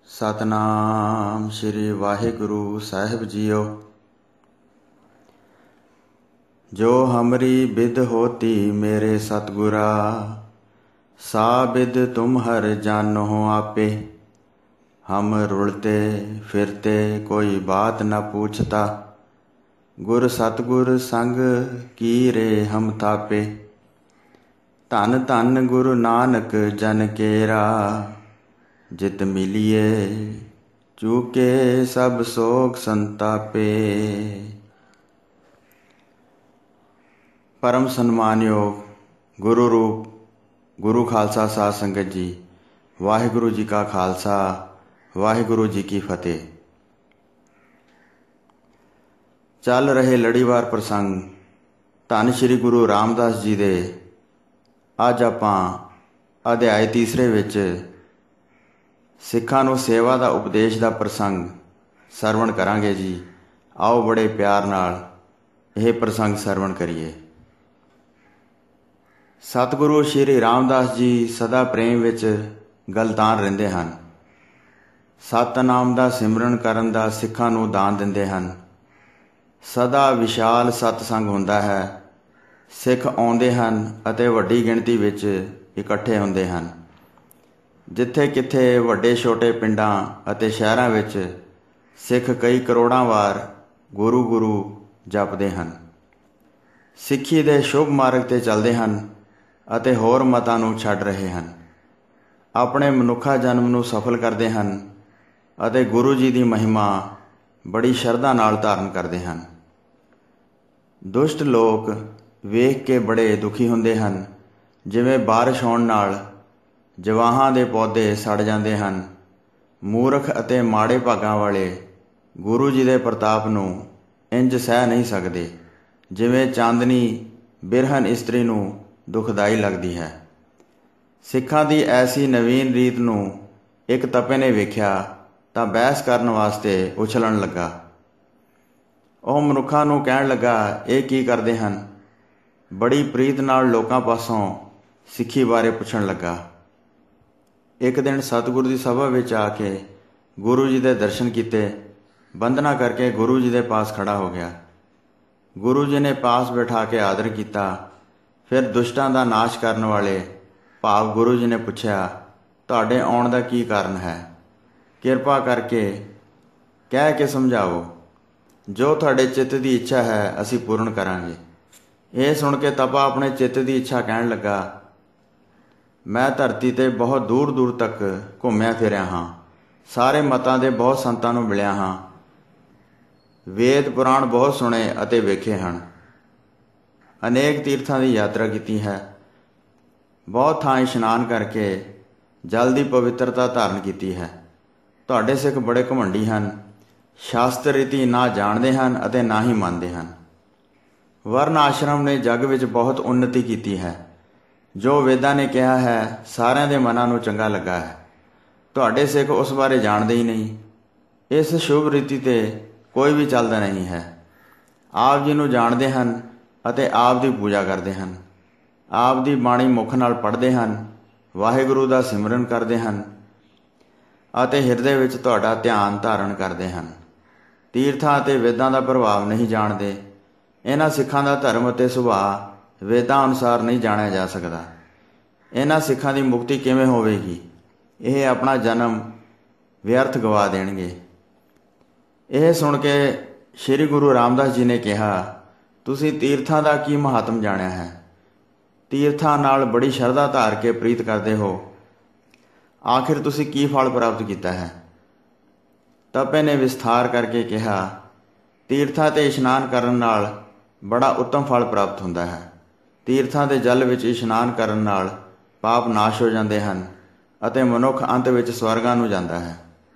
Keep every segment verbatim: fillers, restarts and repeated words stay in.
सतनाम श्री वाहिगुरु साहिब जियो। जो हमरी बिद होती मेरे सतगुरा, सा बिद तुम हर जानो आपे। हम रुलते फिरते कोई बात न पूछता, गुर सतगुर संग की रे हम थापे। धन धन गुरु नानक जन केरा, जित मिलिए चूके सब सोग संतापे। परम सन्मानयोग गुरु रूप गुरु खालसा साध संगत जी, वाहिगुरु जी का खालसा वाहिगुरु जी की फतेह। चल रहे लड़ीवार प्रसंग धन श्री गुरु रामदास जी दे अज आपां अध्याय तीसरे विच सिखां नूं सेवा दा उपदेश दा प्रसंग सरवण करांगे जी। आओ बड़े प्यार नाल यह प्रसंग सरवण करिए। सतगुरु श्री रामदास जी सदा प्रेम विच गलतान रहिंदे हन। सतनाम दा सिमरन करन दा सिखां नूं दान दिंदे हन। सदा विशाल सतसंग हुंदा है। सिख आउंदे हन अते वड्डी गिणती विच इकट्ठे हुंदे हन। जिथे किथे वड्डे छोटे पिंडां अते शहरां विच सिख कई करोड़ां वार गुरु गुरु जपदे हन। सिੱਖੀ ਦੇ शुभ मार्ग ते चलदे हन ਅਤੇ ਹੋਰ ਮਤਾਂ ਨੂੰ ਛੱਡ ਰਹੇ ਹਨ। ਆਪਣੇ ਮਨੁੱਖਾ ਜਨਮ ਨੂੰ ਸਫਲ ਕਰਦੇ ਹਨ ਅਤੇ ਗੁਰੂ ਜੀ ਦੀ ਮਹਿਮਾ ਬੜੀ ਸ਼ਰਧਾ ਨਾਲ ਧਾਰਨ ਕਰਦੇ ਹਨ। ਦੁਸ਼ਟ ਲੋਕ ਵੇਖ ਕੇ ਬੜੇ ਦੁਖੀ ਹੁੰਦੇ ਹਨ। ਜਿਵੇਂ ਬਾਰਿਸ਼ ਹੋਣ ਨਾਲ ਜਵਾਹਾਂ ਦੇ ਪੌਦੇ ਸੜ ਜਾਂਦੇ ਹਨ, ਮੂਰਖ ਅਤੇ ਮਾੜੇ ਭਾਗਾਂ ਵਾਲੇ ਗੁਰੂ ਜੀ ਦੇ ਪ੍ਰਤਾਪ ਨੂੰ ਇੰਜ ਸਹਿ ਨਹੀਂ ਸਕਦੇ ਜਿਵੇਂ ਚਾਂਦਨੀ ਬਿਰਹਨ ਇਸਤਰੀ ਨੂੰ ਦੁਖਦਾਈ ਲੱਗਦੀ ਹੈ। ਸਿੱਖਾਂ ਦੀ ਐਸੀ ਨਵੀਨ ਰੀਤ ਨੂੰ ਇੱਕ ਤਪੇ ਨੇ ਵੇਖਿਆ ਤਾਂ ਬਹਿਸ ਕਰਨ ਵਾਸਤੇ ਉਛਲਣ ਲੱਗਾ। ਉਹ ਮਨੁੱਖਾਂ ਨੂੰ ਕਹਿਣ ਲੱਗਾ, ਇਹ ਕੀ ਕਰਦੇ ਹਨ? ਬੜੀ ਪ੍ਰੀਤ ਨਾਲ ਲੋਕਾਂ ਪਾਸੋਂ ਸਿੱਖੀ ਬਾਰੇ ਪੁੱਛਣ ਲੱਗਾ। ਇੱਕ ਦਿਨ ਸਤਿਗੁਰੂ ਦੀ ਸਭਾ ਵਿੱਚ ਆ ਕੇ ਗੁਰੂ ਜੀ ਦੇ ਦਰਸ਼ਨ ਕੀਤੇ। ਬੰਦਨਾ ਕਰਕੇ ਗੁਰੂ ਜੀ ਦੇ ਪਾਸ ਖੜਾ ਹੋ ਗਿਆ। ਗੁਰੂ ਜੀ ਨੇ ਪਾਸ ਬਿਠਾ ਕੇ ਆਦਰ ਕੀਤਾ। ਫਿਰ ਦੁਸ਼ਟਾਂ ਦਾ ਨਾਸ਼ ਕਰਨ ਵਾਲੇ ਭਾਵ ਗੁਰੂ ਜੀ ਨੇ ਪੁੱਛਿਆ, ਤੁਹਾਡੇ ਆਉਣ ਦਾ ਕੀ ਕਾਰਨ ਹੈ? ਕਿਰਪਾ ਕਰਕੇ ਕਹਿ ਕੇ ਸਮਝਾਓ। ਜੋ ਤੁਹਾਡੇ ਚਿੱਤ ਦੀ ਇੱਛਾ ਹੈ ਅਸੀਂ ਪੂਰਨ ਕਰਾਂਗੇ। ਇਹ ਸੁਣ ਕੇ ਤਪਾ ਆਪਣੇ ਚਿੱਤ ਦੀ ਇੱਛਾ ਕਹਿਣ ਲੱਗਾ, ਮੈਂ ਧਰਤੀ 'ਤੇ ਬਹੁਤ ਦੂਰ ਦੂਰ ਤੱਕ ਘੁੰਮਿਆ ਫਿਰਿਆ ਹਾਂ। ਸਾਰੇ ਮਤਾਂ ਦੇ ਬਹੁਤ ਸੰਤਾਂ ਨੂੰ ਮਿਲਿਆ ਹਾਂ। ਵੇਦ ਪੁਰਾਣ ਬਹੁਤ ਸੁਣੇ ਅਤੇ ਵੇਖੇ ਹਨ। ਅਨੇਕ ਤੀਰਥਾਂ ਦੀ ਯਾਤਰਾ ਕੀਤੀ ਹੈ। ਬਹੁਤ ਥਾਂ ਇਸ਼ਨਾਨ ਕਰਕੇ ਜਲ ਦੀ ਪਵਿੱਤਰਤਾ ਧਾਰਨ ਕੀਤੀ ਹੈ। ਤੁਹਾਡੇ ਸਿੱਖ ਬੜੇ ਘਮੰਡੀ ਹਨ। ਸ਼ਾਸਤਰ ਰੀਤੀ ਨਾ ਜਾਣਦੇ ਹਨ ਅਤੇ ਨਾ ਹੀ ਮੰਨਦੇ ਹਨ। ਵਰਨ ਆਸ਼ਰਮ ਨੇ ਜੱਗ ਵਿੱਚ ਬਹੁਤ ਉੱਨਤੀ ਕੀਤੀ ਹੈ। ਜੋ ਵੇਦਾਂ ਨੇ ਕਿਹਾ ਹੈ ਸਾਰਿਆਂ ਦੇ ਮਨਾਂ ਨੂੰ ਚੰਗਾ ਲੱਗਾ ਹੈ। ਤੁਹਾਡੇ ਸਿੱਖ ਉਸ ਬਾਰੇ ਜਾਣਦੇ ਹੀ ਨਹੀਂ। ਇਸ ਸ਼ੁਭ ਰੀਤੀ 'ਤੇ ਕੋਈ ਵੀ ਚੱਲਦਾ ਨਹੀਂ ਹੈ। ਆਪ ਜੀ ਨੂੰ ਜਾਣਦੇ ਹਨ ਅਤੇ ਆਪ ਦੀ ਪੂਜਾ ਕਰਦੇ ਹਨ। ਆਪ ਦੀ ਬਾਣੀ ਮੁੱਖ ਨਾਲ ਪੜ੍ਹਦੇ ਹਨ। ਵਾਹਿਗੁਰੂ ਦਾ ਸਿਮਰਨ ਕਰਦੇ ਹਨ ਅਤੇ ਹਿਰਦੇ ਵਿੱਚ ਤੁਹਾਡਾ ਧਿਆਨ ਧਾਰਨ ਕਰਦੇ ਹਨ। ਤੀਰਥਾਂ ਅਤੇ ਵੇਦਾਂ ਦਾ ਪ੍ਰਭਾਵ ਨਹੀਂ ਜਾਣਦੇ। ਇਹਨਾਂ ਸਿੱਖਾਂ ਦਾ ਧਰਮ ਅਤੇ ਸੁਭਾਅ ਵੇਦਾਂ ਅਨੁਸਾਰ ਨਹੀਂ ਜਾਣਿਆ ਜਾ ਸਕਦਾ। ਇਹਨਾਂ ਸਿੱਖਾਂ ਦੀ ਮੁਕਤੀ ਕਿਵੇਂ ਹੋਵੇਗੀ? ਇਹ ਆਪਣਾ ਜਨਮ ਵਿਅਰਥ ਗਵਾ ਦੇਣਗੇ। ਇਹ ਸੁਣ ਕੇ ਸ਼੍ਰੀ ਗੁਰੂ ਰਾਮਦਾਸ ਜੀ ਨੇ ਕਿਹਾ, ਤੁਸੀਂ ਤੀਰਥਾਂ ਦਾ ਕੀ ਮਹਾਤਮ ਜਾਣਿਆ ਹੈ? ਤੀਰਥਾਂ ਨਾਲ ਬੜੀ ਸ਼ਰਧਾ ਧਾਰ ਕੇ ਪ੍ਰੀਤ ਕਰਦੇ ਹੋ। ਆਖਿਰ ਤੁਸੀਂ ਕੀ ਫਲ ਪ੍ਰਾਪਤ ਕੀਤਾ ਹੈ? ਤਪੇ ਨੇ ਵਿਸਥਾਰ ਕਰਕੇ ਕਿਹਾ, ਤੀਰਥਾਂ 'ਤੇ ਇਸ਼ਨਾਨ ਕਰਨ ਨਾਲ ਬੜਾ ਉੱਤਮ ਫਲ ਪ੍ਰਾਪਤ ਹੁੰਦਾ ਹੈ। ਤੀਰਥਾਂ ਦੇ ਜਲ ਵਿੱਚ ਇਸ਼ਨਾਨ ਕਰਨ ਨਾਲ ਪਾਪ ਨਾਸ਼ ਹੋ ਜਾਂਦੇ ਹਨ ਅਤੇ ਮਨੁੱਖ ਅੰਤ ਵਿੱਚ ਸਵਰਗਾਂ ਨੂੰ ਜਾਂਦਾ ਹੈ।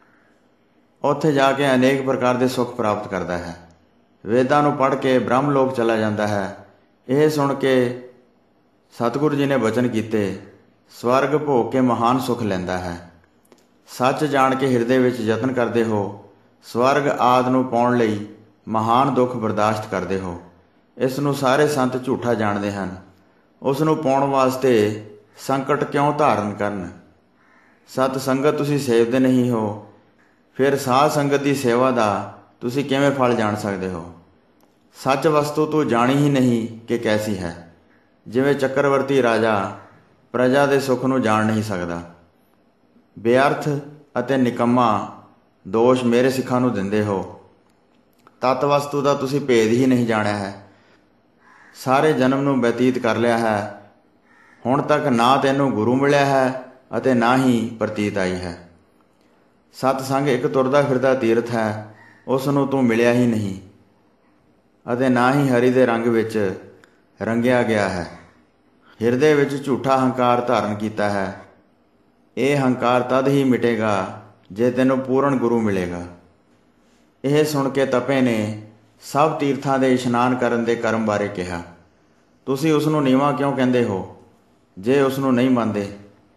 ਉੱਥੇ ਜਾ ਕੇ ਅਨੇਕ ਪ੍ਰਕਾਰ ਦੇ ਸੁੱਖ ਪ੍ਰਾਪਤ ਕਰਦਾ ਹੈ। ਵੇਦਾਂ ਨੂੰ ਪੜ੍ਹ ਕੇ ਬ੍ਰਹਮ ਲੋਕ ਚਲਾ ਜਾਂਦਾ ਹੈ। ਇਹ ਸੁਣ ਕੇ ਸਤਿਗੁਰੂ ਜੀ ਨੇ ਬਚਨ ਕੀਤੇ, ਸਵਰਗ ਭੋਗ ਕੇ ਮਹਾਨ ਸੁੱਖ ਲੈਂਦਾ ਹੈ। ਸੱਚ ਜਾਣ ਕੇ ਹਿਰਦੇ ਵਿੱਚ ਯਤਨ ਕਰਦੇ ਹੋ। ਸਵਰਗ ਆਦਿ ਨੂੰ ਪਾਉਣ ਲਈ ਮਹਾਨ ਦੁੱਖ ਬਰਦਾਸ਼ਤ ਕਰਦੇ ਹੋ। ਇਸ ਨੂੰ ਸਾਰੇ ਸੰਤ ਝੂਠਾ ਜਾਣਦੇ ਹਨ। ਉਸ ਨੂੰ ਪਾਉਣ ਵਾਸਤੇ ਸੰਕਟ ਕਿਉਂ ਧਾਰਨ ਕਰਨ? ਸਤ ਸੰਗਤ ਤੁਸੀਂ ਸੇਵਦੇ ਨਹੀਂ ਹੋ। ਫਿਰ ਸਾਧ ਸੰਗਤ ਦੀ ਸੇਵਾ ਦਾ ਤੁਸੀਂ ਕਿਵੇਂ ਫਲ ਜਾਣ ਸਕਦੇ ਹੋ? ਸੱਚ ਵਸਤੂ ਤੂੰ ਜਾਣੀ ਹੀ ਨਹੀਂ ਕਿ ਕੈਸੀ ਹੈ। ਜਿਵੇਂ ਚੱਕਰਵਰਤੀ ਰਾਜਾ ਪ੍ਰਜਾ ਦੇ ਸੁੱਖ ਨੂੰ ਜਾਣ ਨਹੀਂ ਸਕਦਾ। ਬੇਅਰਥ ਅਤੇ ਨਿਕੰਮਾ ਦੋਸ਼ ਮੇਰੇ ਸਿੱਖਾਂ ਨੂੰ ਦਿੰਦੇ ਹੋ। ਤੱਤ ਵਸਤੂ ਦਾ ਤੁਸੀਂ ਭੇਦ ਹੀ ਨਹੀਂ ਜਾਣਿਆ ਹੈ। ਸਾਰੇ ਜਨਮ ਨੂੰ ਬਤੀਤ ਕਰ ਲਿਆ ਹੈ। ਹੁਣ ਤੱਕ ਨਾ ਤੈਨੂੰ ਗੁਰੂ ਮਿਲਿਆ ਹੈ ਅਤੇ ਨਾ ਹੀ ਪ੍ਰਤੀਤ ਆਈ ਹੈ। ਸਤਸੰਗ ਇੱਕ ਤੁਰਦਾ ਫਿਰਦਾ ਤੀਰਥ ਹੈ, ਉਸ ਨੂੰ ਤੂੰ ਮਿਲਿਆ ਹੀ ਨਹੀਂ ਅਤੇ ਨਾ ਹੀ ਹਰੀ ਦੇ ਰੰਗ ਵਿੱਚ ਰੰਗਿਆ ਗਿਆ ਹੈ। ਹਿਰਦੇ ਵਿੱਚ ਝੂਠਾ ਹੰਕਾਰ ਧਾਰਨ ਕੀਤਾ ਹੈ। ਇਹ ਹੰਕਾਰ ਤਦ ਹੀ ਮਿਟੇਗਾ ਜੇ ਤੈਨੂੰ ਪੂਰਨ ਗੁਰੂ ਮਿਲੇਗਾ। ਇਹ ਸੁਣ ਕੇ ਤਪੇ ਨੇ ਸਭ ਤੀਰਥਾਂ ਦੇ ਇਸ਼ਨਾਨ ਕਰਨ ਦੇ ਕਰਮ ਬਾਰੇ ਕਿਹਾ। ਤੁਸੀਂ ਉਸ ਨੂੰ ਨੀਵਾਂ ਕਿਉਂ ਕਹਿੰਦੇ ਹੋ ਜੇ ਉਸ ਨੂੰ ਨਹੀਂ ਮੰਨਦੇ?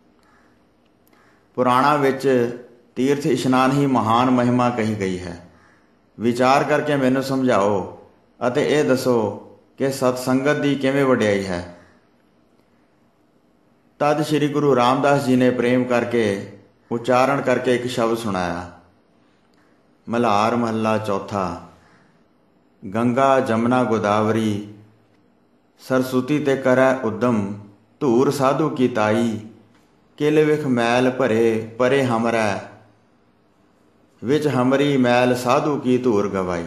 ਪੁਰਾਣਾਂ ਵਿੱਚ ਤੀਰਥ ਇਸ਼ਨਾਨ ਹੀ ਮਹਾਨ ਮਹਿਮਾ ਕਹੀ ਗਈ ਹੈ। ਵਿਚਾਰ ਕਰਕੇ ਮੈਨੂੰ ਸਮਝਾਓ ਅਤੇ ਇਹ ਦੱਸੋ ਕਿ ਸਤਸੰਗਤ ਦੀ ਕਿਵੇਂ ਵਡਿਆਈ ਹੈ। ਤਦ ਸ੍ਰੀ ਗੁਰੂ ਰਾਮਦਾਸ ਜੀ ਨੇ ਪ੍ਰੇਮ ਕਰਕੇ ਉਚਾਰਨ ਕਰਕੇ ਇੱਕ ਸ਼ਬਦ ਸੁਣਾਇਆ। ਮਲਹਾਰ ਮਹੱਲਾ ਚੌਥਾ। ਗੰਗਾ ਜਮਨਾ ਗੋਦਾਵਰੀ ਸਰਸੁਤੀ ਤੇ ਕਰੈ ਉਦਮ, ਧੂਰ ਸਾਧੂ ਕੀ ਤਾਈ, ਕਿਲ ਵਿਖ ਮੈਲ ਭਰੇ ਪਰੇ ਹਮਰੈ, ਵਿੱਚ ਹਮਰੀ ਮੈਲ ਸਾਧੂ ਕੀ ਧੂਰ ਗਵਾਈ।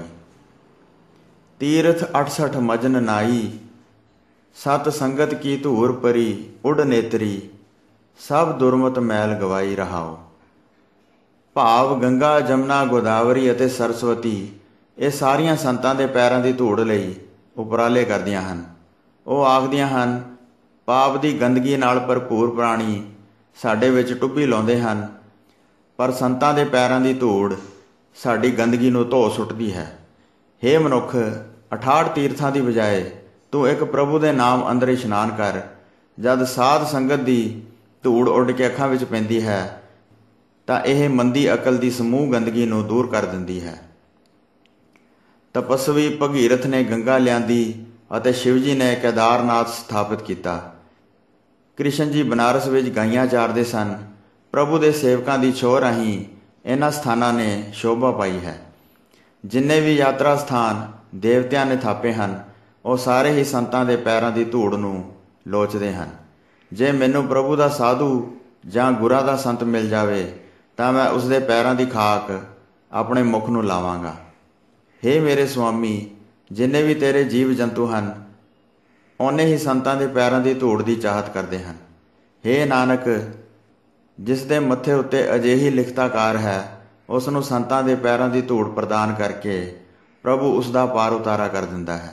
ਤੀਰਥ ਅਠਸਠ ਮਜਨ ਨਾਈ, ਸਤ ਸੰਗਤ ਕੀ ਧੂਰ ਪਰੀ ਉਡ ਨੇਤਰੀ, ਸਭ ਦੁਰਮਤ ਮੈਲ ਗਵਾਈ ਰਹਾਓ। ਭਾਵ ਗੰਗਾ ਜਮਨਾ ਗੋਦਾਵਰੀ ਅਤੇ ਸਰਸਵਤੀ ਇਹ ਸਾਰੀਆਂ ਸੰਤਾਂ ਦੇ ਪੈਰਾਂ ਦੀ ਧੂੜ ਲਈ ਉਪਰਾਲੇ ਕਰਦੀਆਂ ਹਨ। ਉਹ ਆਖਦੀਆਂ ਹਨ, ਪਾਪ ਦੀ ਗੰਦਗੀ ਨਾਲ ਭਰਪੂਰ ਪ੍ਰਾਣੀ ਸਾਡੇ ਵਿੱਚ ਟੁੱਭੀ ਲਾਉਂਦੇ ਹਨ, ਪਰ ਸੰਤਾਂ ਦੇ ਪੈਰਾਂ ਦੀ ਧੂੜ ਸਾਡੀ ਗੰਦਗੀ ਨੂੰ ਧੋ ਸੁੱਟਦੀ ਹੈ। ਹੇ ਮਨੁੱਖ, ਅਠਾਹਠ ਤੀਰਥਾਂ ਦੀ ਬਜਾਏ ਤੂੰ ਇੱਕ ਪ੍ਰਭੂ ਦੇ ਨਾਮ ਅੰਦਰ ਇਸ਼ਨਾਨ ਕਰ। ਜਦ ਸਾਧ ਸੰਗਤ ਦੀ ਧੂੜ ਉੱਡ ਕੇ ਅੱਖਾਂ ਵਿੱਚ ਪੈਂਦੀ ਹੈ ਤਾਂ ਇਹ ਮੰਦੀ ਅਕਲ ਦੀ ਸਮੂਹ ਗੰਦਗੀ ਨੂੰ ਦੂਰ ਕਰ ਦਿੰਦੀ ਹੈ। ਤਪਸਵੀ ਭਗੀਰਥ ਨੇ ਗੰਗਾ ਲਿਆਂਦੀ ਅਤੇ ਸ਼ਿਵ ਜੀ ਨੇ ਕੇਦਾਰਨਾਥ ਸਥਾਪਿਤ ਕੀਤਾ। ਕ੍ਰਿਸ਼ਨ ਜੀ ਬਨਾਰਸ ਵਿੱਚ ਗਾਈਆਂ ਚਾਰਦੇ ਸਨ। ਪ੍ਰਭੂ ਦੇ ਸੇਵਕਾਂ ਦੀ ਛੋਹ ਰਾਹੀਂ ਇਹਨਾਂ ਸਥਾਨਾਂ ਨੇ ਸ਼ੋਭਾ ਪਾਈ ਹੈ। ਜਿੰਨੇ ਵੀ ਯਾਤਰਾ ਸਥਾਨ ਦੇਵਤਿਆਂ ਨੇ ਥਾਪੇ ਹਨ, ਉਹ ਸਾਰੇ ਹੀ ਸੰਤਾਂ ਦੇ ਪੈਰਾਂ ਦੀ ਧੂੜ ਨੂੰ ਲੋਚਦੇ ਹਨ। ਜੇ ਮੈਨੂੰ ਪ੍ਰਭੂ ਦਾ ਸਾਧੂ ਜਾਂ ਗੁਰਾਂ ਦਾ ਸੰਤ ਮਿਲ ਜਾਵੇ ਤਾਂ ਮੈਂ ਉਸਦੇ ਪੈਰਾਂ ਦੀ ਖਾਕ ਆਪਣੇ ਮੁਖ ਨੂੰ ਲਾਵਾਂਗਾ। ਹੇ ਮੇਰੇ ਸੁਆਮੀ, ਜਿੰਨੇ ਵੀ ਤੇਰੇ ਜੀਵ ਜੰਤੂ ਹਨ, ਓਨੇ ਹੀ ਸੰਤਾਂ ਦੇ ਪੈਰਾਂ ਦੀ ਧੂੜ ਦੀ ਚਾਹਤ ਕਰਦੇ ਹਨ। ਹੇ ਨਾਨਕ, ਜਿਸ ਦੇ ਮੱਥੇ ਉੱਤੇ ਅਜਿਹੀ ਲਿਖਤਾਕਾਰ ਹੈ, ਉਸ ਨੂੰ ਸੰਤਾਂ ਦੇ ਪੈਰਾਂ ਦੀ ਧੂੜ ਪ੍ਰਦਾਨ ਕਰਕੇ ਪ੍ਰਭੂ ਉਸ ਦਾ ਪਾਰ ਉਤਾਰਾ ਕਰ ਦਿੰਦਾ ਹੈ।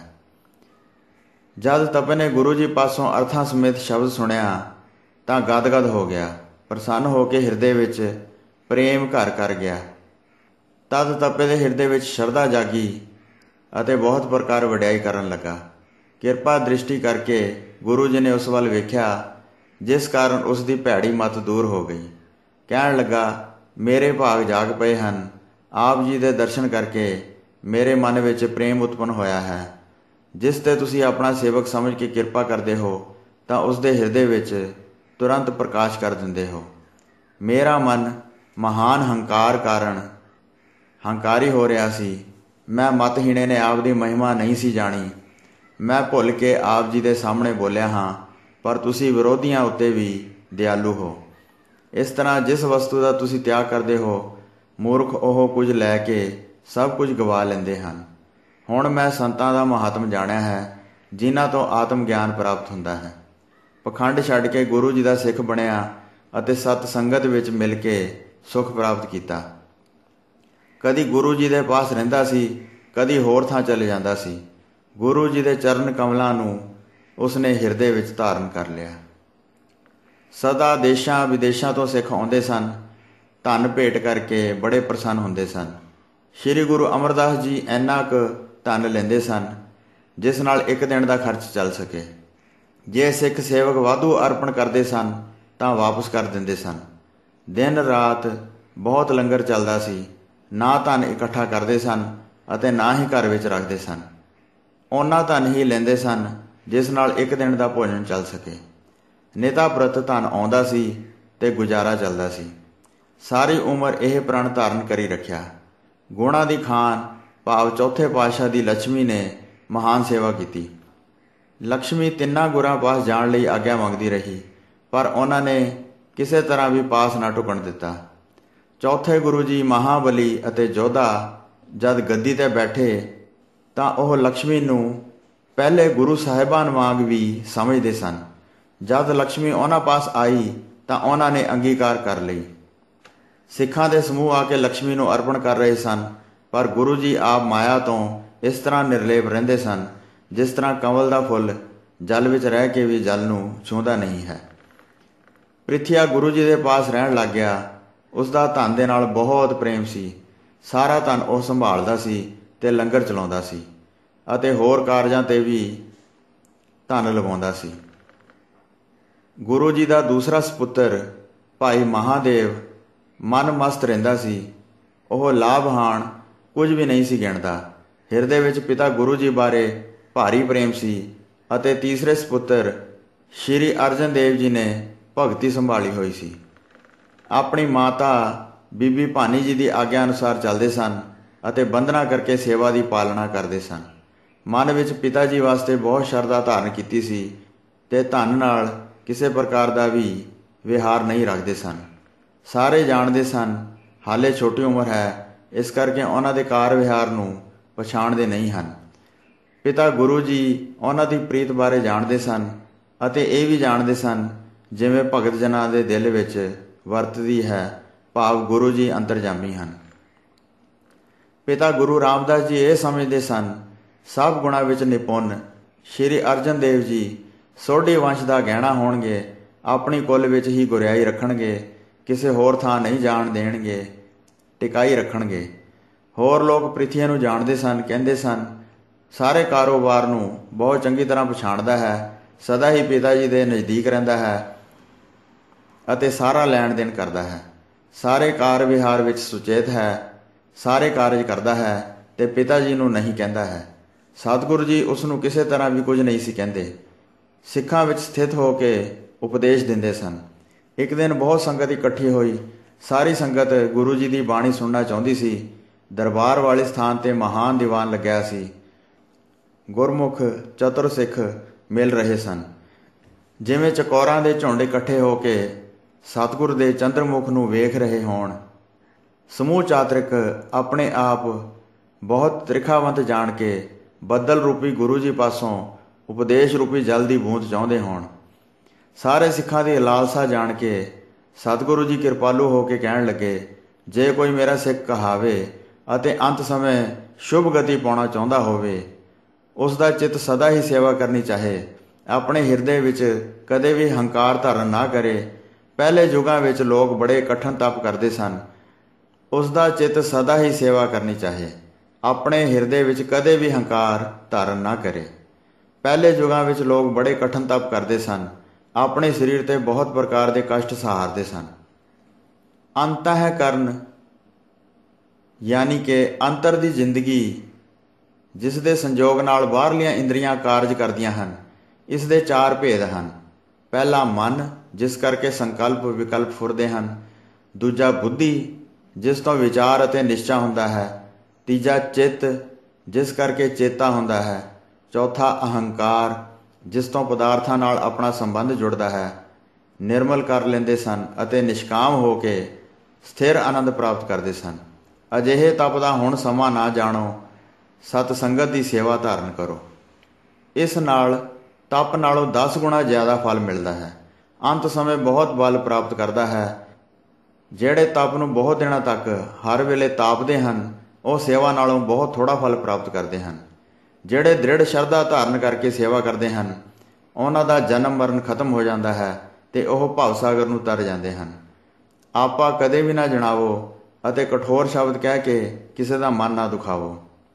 ਜਦ ਤਪੇ ਨੇ ਗੁਰੂ ਜੀ ਪਾਸੋਂ ਅਰਥਾਂ ਸਮੇਤ ਸ਼ਬਦ ਸੁਣਿਆ ਤਾਂ ਗਦਗਦ ਹੋ ਗਿਆ। ਪ੍ਰਸੰਨ ਹੋ ਕੇ ਹਿਰਦੇ ਵਿੱਚ ਪ੍ਰੇਮ ਘਰ ਕਰ ਗਿਆ। ਤਦ ਤਪੇ ਦੇ ਹਿਰਦੇ ਵਿੱਚ ਸ਼ਰਧਾ ਜਾਗੀ ਅਤੇ ਬਹੁਤ ਪ੍ਰਕਾਰ ਵਡਿਆਈ ਕਰਨ ਲੱਗਾ। ਕਿਰਪਾ ਦ੍ਰਿਸ਼ਟੀ ਕਰਕੇ ਗੁਰੂ ਜੀ ਨੇ ਉਸ ਵੱਲ ਵੇਖਿਆ, ਜਿਸ ਕਾਰਨ ਉਸ ਦੀ ਭੈੜੀ ਮੱਤ ਦੂਰ ਹੋ ਗਈ। ਕਹਿਣ ਲੱਗਾ, ਮੇਰੇ ਭਾਗ ਜਾਗ ਪਏ ਹਨ। ਆਪ ਜੀ ਦੇ ਦਰਸ਼ਨ ਕਰਕੇ ਮੇਰੇ ਮਨ ਵਿੱਚ ਪ੍ਰੇਮ ਉਤਪੰਨ ਹੋਇਆ ਹੈ। ਜਿਸ 'ਤੇ ਤੁਸੀਂ ਆਪਣਾ ਸੇਵਕ ਸਮਝ ਕੇ ਕਿਰਪਾ ਕਰਦੇ ਹੋ ਤਾਂ ਉਸ ਦੇ ਹਿਰਦੇ ਵਿੱਚ ਤੁਰੰਤ ਪ੍ਰਕਾਸ਼ ਕਰ ਦਿੰਦੇ ਹੋ। ਮੇਰਾ ਮਨ ਮਹਾਨ ਹੰਕਾਰ ਕਾਰਨ ਹੰਕਾਰੀ ਹੋ ਰਿਹਾ ਸੀ। ਮੈਂ ਮਤਹੀਣੇ ਨੇ ਆਪ ਦੀ ਮਹਿਮਾ ਨਹੀਂ ਸੀ ਜਾਣੀ। ਮੈਂ ਭੁੱਲ ਕੇ ਆਪ ਜੀ ਦੇ ਸਾਹਮਣੇ ਬੋਲਿਆ ਹਾਂ, ਪਰ ਤੁਸੀਂ ਵਿਰੋਧੀਆਂ ਉੱਤੇ ਵੀ ਦਿਆਲੂ ਹੋ। ਇਸ ਤਰ੍ਹਾਂ ਜਿਸ ਵਸਤੂ ਦਾ ਤੁਸੀਂ ਤਿਆਗ ਕਰਦੇ ਹੋ, ਮੂਰਖ ਉਹ ਕੁਝ ਲੈ ਕੇ ਸਭ ਕੁਝ ਗਵਾ ਲੈਂਦੇ ਹਨ। ਹੁਣ ਮੈਂ ਸੰਤਾਂ ਦਾ ਮਹਾਤਮ ਜਾਣਿਆ ਹੈ, ਜਿਨ੍ਹਾਂ ਤੋਂ ਆਤਮ ਗਿਆਨ ਪ੍ਰਾਪਤ ਹੁੰਦਾ ਹੈ। ਪਖੰਡ ਛੱਡ ਕੇ ਗੁਰੂ ਜੀ ਦਾ ਸਿੱਖ ਬਣਿਆ ਅਤੇ ਸਤ ਸੰਗਤ ਵਿੱਚ ਮਿਲ ਕੇ ਸੁੱਖ ਪ੍ਰਾਪਤ ਕੀਤਾ। ਕਦੀ ਗੁਰੂ ਜੀ ਦੇ ਪਾਸ ਰਹਿੰਦਾ ਸੀ, ਕਦੀ ਹੋਰ ਥਾਂ ਚਲੇ ਜਾਂਦਾ ਸੀ। ਗੁਰੂ ਜੀ ਦੇ ਚਰਨ ਕਮਲਾਂ ਨੂੰ ਉਸਨੇ ਹਿਰਦੇ ਵਿੱਚ ਧਾਰਨ ਕਰ ਲਿਆ। ਸਦਾ ਦੇਸ਼ਾਂ ਵਿਦੇਸ਼ਾਂ ਤੋਂ ਸਿੱਖ ਆਉਂਦੇ ਸਨ। ਧਨ ਭੇਟ ਕਰਕੇ ਬੜੇ ਪ੍ਰਸੰਨ ਹੁੰਦੇ ਸਨ। ਸ੍ਰੀ ਗੁਰੂ ਅਮਰਦਾਸ ਜੀ ਇੰਨਾ ਕੁ ਧਨ ਲੈਂਦੇ ਸਨ ਜਿਸ ਨਾਲ ਇੱਕ ਦਿਨ ਦਾ ਖਰਚ ਚੱਲ ਸਕੇ। ਜੇ ਸਿੱਖ ਸੇਵਕ ਵਾਧੂ ਅਰਪਣ ਕਰਦੇ ਸਨ ਤਾਂ ਵਾਪਸ ਕਰ ਦਿੰਦੇ ਸਨ। ਦਿਨ ਰਾਤ ਬਹੁਤ ਲੰਗਰ ਚੱਲਦਾ ਸੀ। ਨਾ ਧਨ ਇਕੱਠਾ ਕਰਦੇ ਸਨ ਅਤੇ ਨਾ ਹੀ ਘਰ ਵਿੱਚ ਰੱਖਦੇ ਸਨ। ਉਹਨਾਂ ਧਨ ਹੀ ਲੈਂਦੇ ਸਨ ਜਿਸ ਨਾਲ ਇੱਕ ਦਿਨ ਦਾ ਭੋਜਨ ਚੱਲ ਸਕੇ। ਨਿਤਾ ਪ੍ਰਤ ਧਨ ਆਉਂਦਾ ਸੀ ਤੇ ਗੁਜ਼ਾਰਾ ਚੱਲਦਾ ਸੀ। ਸਾਰੀ ਉਮਰ ਇਹ ਪ੍ਰਣ ਧਾਰਨ ਕਰੀ ਰੱਖਿਆ। ਗੁਣਾਂ ਦੀ ਖਾਨ ਭਾਵ ਚੌਥੇ ਪਾਤਸ਼ਾਹ ਦੀ ਲక్ష్ਮੀ ਨੇ ਮਹਾਨ ਸੇਵਾ ਕੀਤੀ। ਲక్ష్ਮੀ ਤਿੰਨਾਂ ਗੁਰਾਂ ਪਾਸ ਜਾਣ ਲਈ ਆਗਿਆ ਮੰਗਦੀ ਰਹੀ, ਪਰ ਉਹਨਾਂ ਨੇ ਕਿਸੇ ਤਰ੍ਹਾਂ ਵੀ ਪਾਸ ਨਾ ਢੁਕਣ ਦਿੱਤਾ। ਚੌਥੇ ਗੁਰੂ ਜੀ ਮਹਾਬਲੀ ਅਤੇ ਯੋਧਾ ਜਦ ਗੱਦੀ 'ਤੇ ਬੈਠੇ ਤਾਂ ਉਹ ਲక్ష్ਮੀ ਨੂੰ ਪਹਿਲੇ ਗੁਰੂ ਸਾਹਿਬਾਨ ਵਾਂਗ ਵੀ ਸਮਝਦੇ ਸਨ। ਜਦ ਲక్ష్ਮੀ ਉਹਨਾਂ ਪਾਸ ਆਈ ਤਾਂ ਉਹਨਾਂ ਨੇ ਅੰਗੀਕਾਰ ਕਰ ਲਈ। ਸਿੱਖਾਂ ਦੇ ਸਮੂਹ ਆ ਕੇ ਲక్ష్ਮੀ ਨੂੰ ਅਰਪਣ ਕਰ ਰਹੇ ਸਨ, ਪਰ ਗੁਰੂ ਜੀ ਆਪ ਮਾਇਆ ਤੋਂ ਇਸ ਤਰ੍ਹਾਂ ਨਿਰਲੇਪ ਰਹਿੰਦੇ ਸਨ ਜਿਸ ਤਰ੍ਹਾਂ ਕੰਵਲ ਦਾ ਫੁੱਲ ਜਲ ਵਿੱਚ ਰਹਿ ਕੇ ਵੀ ਜਲ ਨੂੰ ਛੂੰਹਦਾ ਨਹੀਂ ਹੈ। ਪ੍ਰਿਥਿਆ ਗੁਰੂ ਜੀ ਦੇ ਪਾਸ ਰਹਿਣ ਲੱਗ ਗਿਆ। ਉਸ ਦਾ ਧਨ ਦੇ ਨਾਲ ਬਹੁਤ ਪ੍ਰੇਮ ਸੀ। ਸਾਰਾ ਧਨ ਉਹ ਸੰਭਾਲਦਾ ਸੀ ਤੇ ਲੰਗਰ ਚਲਾਉਂਦਾ ਸੀ ਅਤੇ ਹੋਰ ਕਾਰਜਾਂ 'ਤੇ ਵੀ ਧਨ ਲਗਾਉਂਦਾ ਸੀ। ਗੁਰੂ ਜੀ ਦਾ ਦੂਸਰਾ ਸਪੁੱਤਰ ਭਾਈ ਮਹਾਦੇਵ ਮਨ ਮਸਤ ਰਹਿੰਦਾ ਸੀ। ਉਹ ਲਾਭਹਾਨ ਕੁਝ ਵੀ ਨਹੀਂ ਸੀ ਗਿਣਦਾ। ਹਿਰਦੇ ਵਿੱਚ ਪਿਤਾ ਗੁਰੂ ਜੀ ਬਾਰੇ ਭਾਰੀ ਪ੍ਰੇਮ ਸੀ ਅਤੇ ਤੀਸਰੇ ਸਪੁੱਤਰ ਸ਼੍ਰੀ ਅਰਜਨ ਦੇਵ ਜੀ ਨੇ ਭਗਤੀ ਸੰਭਾਲੀ ਹੋਈ ਸੀ। ਆਪਣੀ ਮਾਤਾ ਬੀਬੀ ਭਾਨੀ ਜੀ ਦੀ ਆਗਿਆ ਅਨੁਸਾਰ ਚੱਲਦੇ ਸਨ ਅਤੇ ਬੰਧਨਾ ਕਰਕੇ ਸੇਵਾ ਦੀ ਪਾਲਣਾ ਕਰਦੇ ਸਨ। ਮਨ ਵਿੱਚ ਪਿਤਾ ਜੀ ਵਾਸਤੇ ਬਹੁਤ ਸ਼ਰਧਾ ਧਾਰਨ ਕੀਤੀ ਸੀ ਤੇ ਧਨ ਨਾਲ ਕਿਸੇ ਪ੍ਰਕਾਰ ਦਾ ਵੀ ਵਿਹਾਰ ਨਹੀਂ ਰੱਖਦੇ ਸਨ। ਸਾਰੇ ਜਾਣਦੇ ਸਨ ਹਾਲੇ ਛੋਟੀ ਉਮਰ ਹੈ, ਇਸ ਕਰਕੇ ਉਹਨਾਂ ਦੇ ਕਾਰ ਵਿਹਾਰ ਨੂੰ ਪਛਾਣਦੇ ਨਹੀਂ ਹਨ। ਪਿਤਾ ਗੁਰੂ ਜੀ ਉਹਨਾਂ ਦੀ ਪ੍ਰੀਤ ਬਾਰੇ ਜਾਣਦੇ ਸਨ ਅਤੇ ਇਹ ਵੀ ਜਾਣਦੇ ਸਨ ਜਿਵੇਂ ਭਗਤ ਜਨਾਂ ਦੇ ਦਿਲ ਵਿੱਚ ਵਰਤਦੀ ਹੈ, ਭਾਵ ਗੁਰੂ ਜੀ ਅੰਤਰਜਾਮੀ ਹਨ। ਪਿਤਾ ਗੁਰੂ ਰਾਮਦਾਸ ਜੀ ਇਹ ਸਮਝਦੇ ਸਨ ਸਭ ਗੁਣਾਂ ਵਿੱਚ ਨਿਪੁੰਨ ਸ਼੍ਰੀ ਅਰਜਨ ਦੇਵ ਜੀ ਸੋਢੀ ਵੰਸ਼ ਦਾ ਗਹਿਣਾ ਹੋਣਗੇ। ਆਪਣੀ ਕੁੱਲ ਵਿੱਚ ਹੀ ਗੁਰਿਆਈ ਰੱਖਣਗੇ, ਕਿਸੇ ਹੋਰ ਥਾਂ ਨਹੀਂ ਜਾਣ ਦੇਣਗੇ, ਟਿਕਾਈ ਰੱਖਣਗੇ। ਹੋਰ ਲੋਕ ਪ੍ਰਿਥੀਆ ਨੂੰ ਜਾਣਦੇ ਸਨ, ਕਹਿੰਦੇ ਸਨ ਸਾਰੇ ਕਾਰੋਬਾਰ ਨੂੰ ਬਹੁਤ ਚੰਗੀ ਤਰ੍ਹਾਂ ਪਛਾਣਦਾ ਹੈ, ਸਦਾ ਹੀ ਪਿਤਾ ਜੀ ਦੇ ਨਜ਼ਦੀਕ ਰਹਿੰਦਾ ਹੈ ਅਤੇ ਸਾਰਾ ਲੈਣ ਦੇਣ ਕਰਦਾ ਹੈ। ਸਾਰੇ ਕਾਰ ਵਿਹਾਰ ਵਿੱਚ ਸੁਚੇਤ ਹੈ, ਸਾਰੇ ਕਾਰਜ ਕਰਦਾ ਹੈ ਤੇ ਪਿਤਾ ਜੀ ਨੂੰ ਨਹੀਂ ਕਹਿੰਦਾ ਹੈ। ਸਤਿਗੁਰੂ ਜੀ ਉਸ ਨੂੰ ਕਿਸੇ ਤਰ੍ਹਾਂ ਵੀ ਕੁਝ ਨਹੀਂ ਸੀ ਕਹਿੰਦੇ। ਸਿੱਖਾਂ ਵਿੱਚ ਸਥਿਤ ਹੋ ਕੇ ਉਪਦੇਸ਼ ਦਿੰਦੇ ਸਨ। ਇੱਕ ਦਿਨ ਬਹੁਤ ਸੰਗਤ ਇਕੱਠੀ ਹੋਈ। ਸਾਰੀ ਸੰਗਤ ਗੁਰੂ ਜੀ ਦੀ ਬਾਣੀ ਸੁਣਨਾ ਚਾਹੁੰਦੀ ਸੀ। ਦਰਬਾਰ ਵਾਲੇ ਸਥਾਨ 'ਤੇ ਮਹਾਨ ਦੀਵਾਨ ਲੱਗਿਆ ਸੀ। ਗੁਰਮੁਖ ਚਤੁਰ ਸਿੱਖ ਮਿਲ ਰਹੇ ਸਨ, ਜਿਵੇਂ ਚਕੋਰਾਂ ਦੇ ਝੁੰਡ ਇਕੱਠੇ ਹੋ ਕੇ ਸਤਿਗੁਰ ਦੇ ਚੰਦਰਮੁਖ ਨੂੰ ਵੇਖ ਰਹੇ ਹੋਣ। ਸਮੂਹ ਚਾਤਰਿਕ ਆਪਣੇ ਆਪ ਬਹੁਤ ਤ੍ਰਿਖਾਵੰਤ ਜਾਣ ਕੇ ਬੱਦਲ ਰੂਪੀ ਗੁਰੂ ਜੀ ਪਾਸੋਂ ਉਪਦੇਸ਼ ਰੂਪੀ ਜਲ ਦੀ ਬੂੰਦ ਚਾਹੁੰਦੇ ਹੋਣ। ਸਾਰੇ ਸਿੱਖਾਂ ਦੀ ਲਾਲਸਾ ਜਾਣ ਕੇ ਸਤਿਗੁਰੂ ਜੀ ਕਿਰਪਾਲੂ ਹੋ ਕੇ ਕਹਿਣ ਲੱਗੇ, ਜੇ ਕੋਈ ਮੇਰਾ ਸਿੱਖ ਕਹਾਵੇ ਅਤੇ ਅੰਤ ਸਮੇਂ ਸ਼ੁਭ ਗਤੀ ਪਾਉਣਾ ਚਾਹੁੰਦਾ ਹੋਵੇ, ਉਸ ਦਾ ਚਿੱਤ ਸਦਾ ਹੀ ਸੇਵਾ ਕਰਨੀ ਚਾਹੇ, ਆਪਣੇ ਹਿਰਦੇ ਵਿੱਚ ਕਦੇ ਵੀ ਹੰਕਾਰ ਧਾਰਨ ਨਾ ਕਰੇ। ਪਹਿਲੇ ਯੁੱਗਾਂ ਵਿੱਚ ਲੋਕ ਬੜੇ ਕਠਨ ਤਪ ਕਰਦੇ ਸਨ। ਉਸ ਦਾ ਚਿੱਤ ਸਦਾ ਹੀ ਸੇਵਾ ਕਰਨੀ ਚਾਹੇ, ਆਪਣੇ ਹਿਰਦੇ ਵਿੱਚ ਕਦੇ ਵੀ ਹੰਕਾਰ ਧਾਰਨ ਨਾ ਕਰੇ। ਪਹਿਲੇ ਯੁੱਗਾਂ ਵਿੱਚ ਲੋਕ ਬੜੇ ਕਠਨ ਤਪ ਕਰਦੇ ਸਨ, ਆਪਣੇ ਸਰੀਰ 'ਤੇ ਬਹੁਤ ਪ੍ਰਕਾਰ ਦੇ ਕਸ਼ਟ ਸਹਾਰਦੇ ਸਨ। ਅੰਤਹਿ ਕਰਨ ਯਾਨੀ ਕਿ ਅੰਤਰ ਦੀ ਜ਼ਿੰਦਗੀ, ਜਿਸ ਦੇ ਸੰਯੋਗ ਨਾਲ ਬਾਹਰਲੀਆਂ ਇੰਦਰੀਆਂ ਕਾਰਜ ਕਰਦੀਆਂ ਹਨ, ਇਸ ਦੇ ਚਾਰ ਭੇਦ ਹਨ। ਪਹਿਲਾ ਮਨ, ਜਿਸ ਕਰਕੇ ਸੰਕਲਪ ਵਿਕਲਪ ਫੁਰਦੇ ਹਨ। ਦੂਜਾ ਬੁੱਧੀ, ਜਿਸ ਤੋਂ ਵਿਚਾਰ ਅਤੇ ਨਿਸ਼ਚਾ ਹੁੰਦਾ ਹੈ। ਤੀਜਾ ਚਿੱਤ, ਜਿਸ ਕਰਕੇ ਚੇਤਾ ਹੁੰਦਾ ਹੈ। ਚੌਥਾ ਅਹੰਕਾਰ, ਜਿਸ ਤੋਂ ਪਦਾਰਥਾਂ ਨਾਲ ਆਪਣਾ ਸੰਬੰਧ ਜੁੜਦਾ ਹੈ। ਨਿਰਮਲ ਕਰ ਲੈਂਦੇ ਸਨ ਅਤੇ ਨਿਸ਼ਕਾਮ ਹੋ ਕੇ ਸਥਿਰ ਆਨੰਦ ਪ੍ਰਾਪਤ ਕਰਦੇ ਸਨ। ਅਜਿਹੇ ਤਪ ਦਾ ਹੁਣ ਸਮਾਂ ਨਾ ਜਾਣੋ, ਸਤ ਸੰਗਤ ਦੀ ਸੇਵਾ ਧਾਰਨ ਕਰੋ। ਇਸ ਨਾਲ ਤਪ ਨਾਲੋਂ ਦਸ ਗੁਣਾ ਜ਼ਿਆਦਾ ਫਲ ਮਿਲਦਾ ਹੈ। ਅੰਤ ਸਮੇਂ ਬਹੁਤ ਬਲ ਪ੍ਰਾਪਤ ਕਰਦਾ ਹੈ। ਜਿਹੜੇ ਤਪ ਨੂੰ ਬਹੁਤ ਦਿਨਾਂ ਤੱਕ ਹਰ ਵੇਲੇ ਤਾਪਦੇ ਹਨ, ਉਹ ਸੇਵਾ ਨਾਲੋਂ ਬਹੁਤ ਥੋੜ੍ਹਾ ਫਲ ਪ੍ਰਾਪਤ ਕਰਦੇ ਹਨ। ਜਿਹੜੇ ਦ੍ਰਿੜ ਸ਼ਰਧਾ ਧਾਰਨ ਕਰਕੇ ਸੇਵਾ ਕਰਦੇ ਹਨ, ਉਹਨਾਂ ਦਾ ਜਨਮ ਮਰਨ ਖਤਮ ਹੋ ਜਾਂਦਾ ਹੈ ਤੇ ਉਹ ਭਵਸਾਗਰ ਨੂੰ ਤਰ ਜਾਂਦੇ ਹਨ। ਆਪਾ ਕਦੇ ਵੀ ਨਾ ਜਣਾਵੋ ਅਤੇ ਕਠੋਰ ਸ਼ਬਦ ਕਹਿ ਕੇ ਕਿਸੇ ਦਾ ਮਨ ਨਾ ਦੁਖਾਵੋ।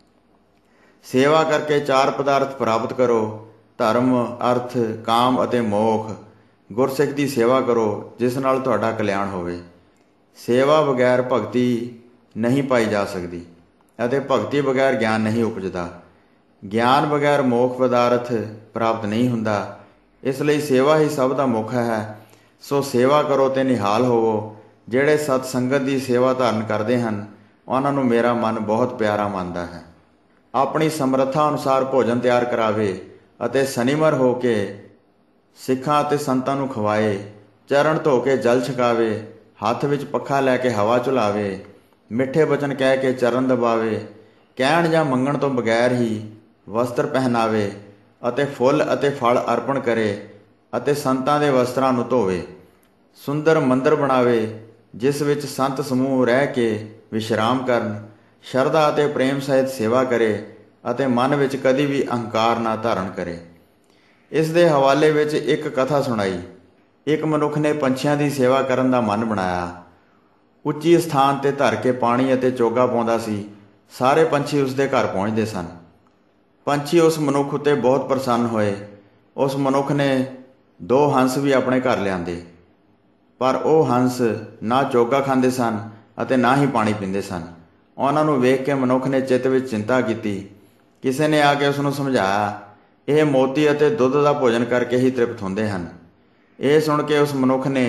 ਸੇਵਾ ਕਰਕੇ ਚਾਰ ਪਦਾਰਥ ਪ੍ਰਾਪਤ ਕਰੋ, ਧਰਮ, ਅਰਥ, ਕਾਮ ਅਤੇ ਮੋਖ। ਗੁਰਸਿੱਖ ਦੀ ਸੇਵਾ ਕਰੋ, ਜਿਸ ਨਾਲ ਤੁਹਾਡਾ ਕਲਿਆਣ ਹੋਵੇ। ਸੇਵਾ ਬਗੈਰ ਭਗਤੀ ਨਹੀਂ ਪਾਈ ਜਾ ਸਕਦੀ ਅਤੇ ਭਗਤੀ ਬਗੈਰ ਗਿਆਨ ਨਹੀਂ ਉਪਜਦਾ। ਗਿਆਨ ਬਗੈਰ ਮੋਖ ਪਦਾਰਥ ਪ੍ਰਾਪਤ ਨਹੀਂ ਹੁੰਦਾ। ਇਸ ਲਈ ਸੇਵਾ ਹੀ ਸਭ ਦਾ ਮੁੱਖ ਹੈ। ਸੋ ਸੇਵਾ ਕਰੋ ਤੇ ਨਿਹਾਲ ਹੋਵੋ। ਜਿਹੜੇ ਸਤ ਸੰਗਤ ਦੀ ਸੇਵਾ ਧਾਰਨ ਕਰਦੇ ਹਨ ਉਹਨਾਂ ਨੂੰ ਮੇਰਾ ਮਨ ਬਹੁਤ ਪਿਆਰਾ ਮੰਨਦਾ ਹੈ। ਆਪਣੀ ਸਮਰੱਥਾ ਅਨੁਸਾਰ ਭੋਜਨ ਤਿਆਰ ਕਰਾਵੇ ਅਤੇ ਸਨੀਮਰ ਹੋ ਕੇ ਸਿੱਖਾਂ ਅਤੇ ਸੰਤਾਂ ਨੂੰ ਖਵਾਏ, ਚਰਨ ਧੋ ਕੇ ਜਲ ਛਕਾਵੇ, ਹੱਥ ਵਿੱਚ ਪੱਖਾ ਲੈ ਕੇ ਹਵਾ ਝੁਲਾਵੇ, ਮਿੱਠੇ ਬਚਨ ਕਹਿ ਕੇ ਚਰਨ ਦਬਾਵੇ, ਕਹਿਣ ਜਾਂ ਮੰਗਣ ਤੋਂ ਬਗੈਰ ਹੀ ਵਸਤਰ ਪਹਿਨਾਵੇ ਅਤੇ ਫੁੱਲ ਅਤੇ ਫਲ ਅਰਪਣ ਕਰੇ ਅਤੇ ਸੰਤਾਂ ਦੇ ਵਸਤਰਾਂ ਨੂੰ ਧੋਵੇ। ਸੁੰਦਰ ਮੰਦਰ ਬਣਾਵੇ ਜਿਸ ਵਿੱਚ ਸੰਤ ਸਮੂਹ ਰਹਿ ਕੇ ਵਿਸ਼ਰਾਮ ਕਰਨ, ਸ਼ਰਧਾ ਅਤੇ ਪ੍ਰੇਮ ਸਹਿਤ ਸੇਵਾ ਕਰੇ ਅਤੇ ਮਨ ਵਿੱਚ ਕਦੀ ਵੀ ਅਹੰਕਾਰ ਨਾ ਧਾਰਨ ਕਰੇ। ਇਸ ਦੇ ਹਵਾਲੇ ਵਿੱਚ ਇੱਕ ਕਥਾ ਸੁਣਾਈ। ਇੱਕ ਮਨੁੱਖ ਨੇ ਪੰਛੀਆਂ ਦੀ ਸੇਵਾ ਕਰਨ ਦਾ ਮਨ ਬਣਾਇਆ। ਉੱਚੀ ਸਥਾਨ 'ਤੇ ਧਰ ਕੇ ਪਾਣੀ ਅਤੇ ਚੋਗਾ ਪਾਉਂਦਾ ਸੀ। ਸਾਰੇ ਪੰਛੀ ਉਸ ਦੇ ਘਰ ਪਹੁੰਚਦੇ ਸਨ। ਪੰਛੀ ਉਸ ਮਨੁੱਖ ਉੱਤੇ ਬਹੁਤ ਪ੍ਰਸੰਨ ਹੋਏ। ਉਸ ਮਨੁੱਖ ਨੇ ਦੋ ਹੰਸ ਵੀ ਆਪਣੇ ਘਰ ਲਿਆਂਦੇ, ਪਰ ਉਹ ਹੰਸ ਨਾ ਚੋਗਾ ਖਾਂਦੇ ਸਨ ਅਤੇ ਨਾ ਹੀ ਪਾਣੀ ਪੀਂਦੇ ਸਨ। ਉਹਨਾਂ ਨੂੰ ਵੇਖ ਕੇ ਮਨੁੱਖ ਨੇ ਚਿੱਤ ਵਿੱਚ ਚਿੰਤਾ ਕੀਤੀ। ਕਿਸੇ ਨੇ ਆ ਕੇ ਉਸ ਨੂੰ ਸਮਝਾਇਆ, ਇਹ ਮੋਤੀ ਅਤੇ ਦੁੱਧ ਦਾ ਭੋਜਨ ਕਰਕੇ ਹੀ ਤ੍ਰਿਪਤ ਹੁੰਦੇ ਹਨ। ਇਹ ਸੁਣ ਕੇ ਉਸ ਮਨੁੱਖ ਨੇ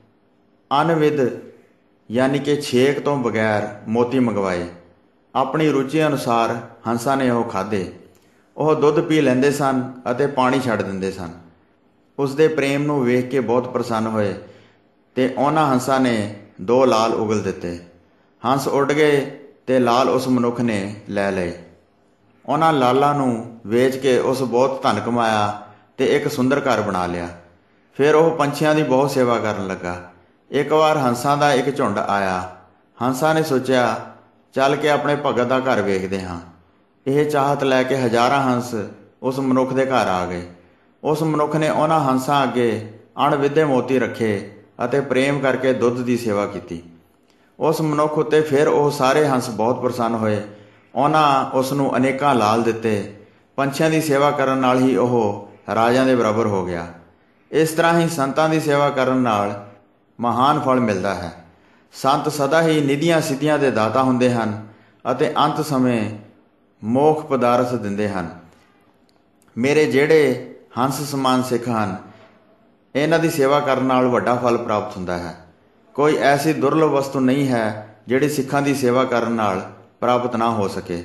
ਅਨਵਿਧ ਯਾਨੀ ਕਿ ਛੇਕ ਤੋਂ ਬਗੈਰ ਮੋਤੀ ਮੰਗਵਾਏ। ਆਪਣੀ ਰੁਚੀ ਅਨੁਸਾਰ ਹੰਸਾਂ ਨੇ ਉਹ ਖਾਧੇ। ਉਹ ਦੁੱਧ ਪੀ ਲੈਂਦੇ ਸਨ ਅਤੇ ਪਾਣੀ ਛੱਡ ਦਿੰਦੇ ਸਨ। ਉਸ ਦੇ ਪ੍ਰੇਮ ਨੂੰ ਵੇਖ ਕੇ ਬਹੁਤ ਪ੍ਰਸੰਨ ਹੋਏ ਅਤੇ ਉਹਨਾਂ ਹੰਸਾਂ ਨੇ ਦੋ ਲਾਲ ਉਗਲ ਦਿੱਤੇ। ਹੰਸ ਉੱਡ ਗਏ ਅਤੇ ਲਾਲ ਉਸ ਮਨੁੱਖ ਨੇ ਲੈ ਲਏ। ਉਹਨਾਂ ਲਾਲਾਂ ਨੂੰ ਵੇਚ ਕੇ ਉਸ ਬਹੁਤ ਧਨ ਕਮਾਇਆ ਅਤੇ ਇੱਕ ਸੁੰਦਰ ਘਰ ਬਣਾ ਲਿਆ। ਫਿਰ ਉਹ ਪੰਛੀਆਂ ਦੀ ਬਹੁਤ ਸੇਵਾ ਕਰਨ ਲੱਗਾ। ਇੱਕ ਵਾਰ ਹੰਸਾਂ ਦਾ ਇੱਕ ਝੁੰਡ ਆਇਆ। ਹੰਸਾਂ ਨੇ ਸੋਚਿਆ, ਚੱਲ ਕੇ ਆਪਣੇ ਭਗਤ ਦਾ ਘਰ ਵੇਖਦੇ ਹਾਂ। ਇਹ ਚਾਹਤ ਲੈ ਕੇ ਹਜ਼ਾਰਾਂ ਹੰਸ ਉਸ ਮਨੁੱਖ ਦੇ ਘਰ ਆ ਗਏ। ਉਸ ਮਨੁੱਖ ਨੇ ਉਹਨਾਂ ਹੰਸਾਂ ਅੱਗੇ ਅਣਵਿੱਧੇ ਮੋਤੀ ਰੱਖੇ ਅਤੇ ਪ੍ਰੇਮ ਕਰਕੇ ਦੁੱਧ ਦੀ ਸੇਵਾ ਕੀਤੀ। ਉਸ ਮਨੁੱਖ ਉੱਤੇ ਫਿਰ ਉਹ ਸਾਰੇ ਹੰਸ ਬਹੁਤ ਪ੍ਰਸੰਨ ਹੋਏ। ਉਹਨਾਂ ਉਸ ਨੂੰ ਅਨੇਕਾਂ ਲਾਲ ਦਿੱਤੇ। ਪੰਛੀਆਂ ਦੀ ਸੇਵਾ ਕਰਨ ਨਾਲ ਹੀ ਉਹ ਰਾਜਿਆਂ ਦੇ ਬਰਾਬਰ ਹੋ ਗਿਆ। ਇਸ ਤਰ੍ਹਾਂ ਹੀ ਸੰਤਾਂ ਦੀ ਸੇਵਾ ਕਰਨ ਨਾਲ ਮਹਾਨ ਫਲ ਮਿਲਦਾ ਹੈ। ਸੰਤ ਸਦਾ ਹੀ ਨਿਧੀਆਂ ਸਿੱਧੀਆਂ ਦੇ ਦਾਤਾ ਹੁੰਦੇ ਹਨ ਅਤੇ ਅੰਤ ਸਮੇਂ ਮੋਖ ਪਦਾਰਥ ਦਿੰਦੇ ਹਨ। ਮੇਰੇ ਜਿਹੜੇ ਹੰਸ ਸਮਾਨ ਸਿੱਖ ਹਨ, ਇਹਨਾਂ ਦੀ ਸੇਵਾ ਕਰਨ ਨਾਲ ਵੱਡਾ ਫਲ ਪ੍ਰਾਪਤ ਹੁੰਦਾ ਹੈ। ਕੋਈ ਐਸੀ ਦੁਰਲਭ ਵਸਤੂ ਨਹੀਂ ਹੈ ਜਿਹੜੀ ਸਿੱਖਾਂ ਦੀ ਸੇਵਾ ਕਰਨ ਨਾਲ ਪ੍ਰਾਪਤ ਨਾ ਹੋ ਸਕੇ।